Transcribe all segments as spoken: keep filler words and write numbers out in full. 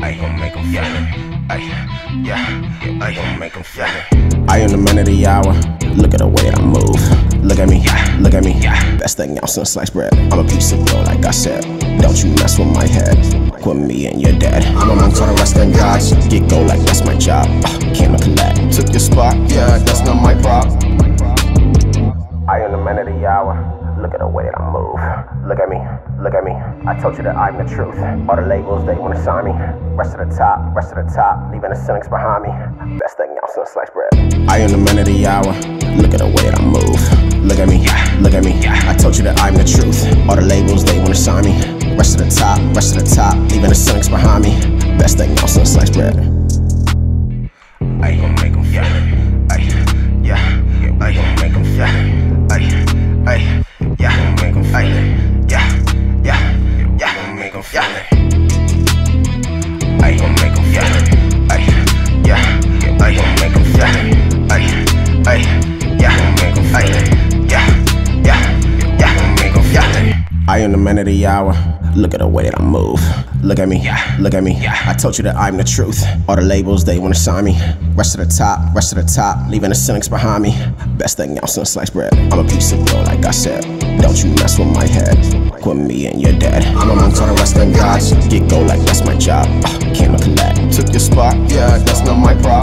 I gon' make them feel it. Ay, yeah, I gon' make them feel it. I am the man of the hour. Look at the way I move. Look at me, look at me. Best thing out since sliced bread. I'm a piece of dough, like I said. Don't you mess with my head. With me and you're dead. I'm amongst all the rest of guys. Get go like that's my job. Uh, came to collect. Took your spot, yeah, that's not my prop. I am the man of the hour. Look at the way that I move. Look at me, look at me. I told you that I'm the truth. All the labels, they wanna sign me. Rest of the top, rest of the top, leaving the cynics behind me. Best thing out since sliced bread. I am the man of the hour. Look at the way that I move. Look at me, look at me. I told you that I'm the truth. All the labels, they wanna sign me. Rest of the top, rest of the top, leaving the cynics behind me. Best thing out since sliced bread. I gon' make them feel it. Ay, yeah, I gon' make them feel it. Ay, ay. Yeah, make them feel it. Yeah, yeah, yeah, make them feel it. I gon' make them feel it. Ay, yeah, I gon' make them feel it. Ay, ay, yeah, make them feel it. Yeah, yeah, yeah, make them feel it. I am the man of the hour. Look at the way that I move. Look at me, look at me. I told you that I'm the truth. All the labels, they wanna sign me. Rest of the top, rest of the top, leaving the cynics behind me. Best thing out since sliced bread. I'm a piece of dough, like I said. Don't you mess with my head. With me and you're dead. I'm amongst all the rest of guys. Get go like that's my job. Uh, came to collect. Took your spot, yeah, that's not my prop.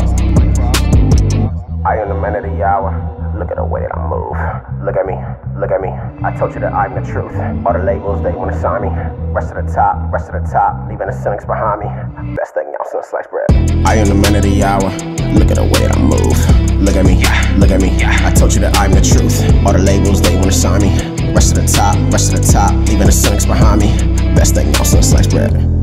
I am the man of the hour. Look at the way that I move. Look at me, look at me. I told you that I'm the truth. All the labels, they wanna sign me. Rest of the top, rest of the top, leaving the cynics behind me. Best thing out since sliced bread. I am the man of the hour. Look at the way that I move. Look at me, look at me. I told you that I'm the truth. All the labels, they wanna sign me. Rest of the top, rest of the top, leaving the cynics behind me. Best thing out since sliced bread.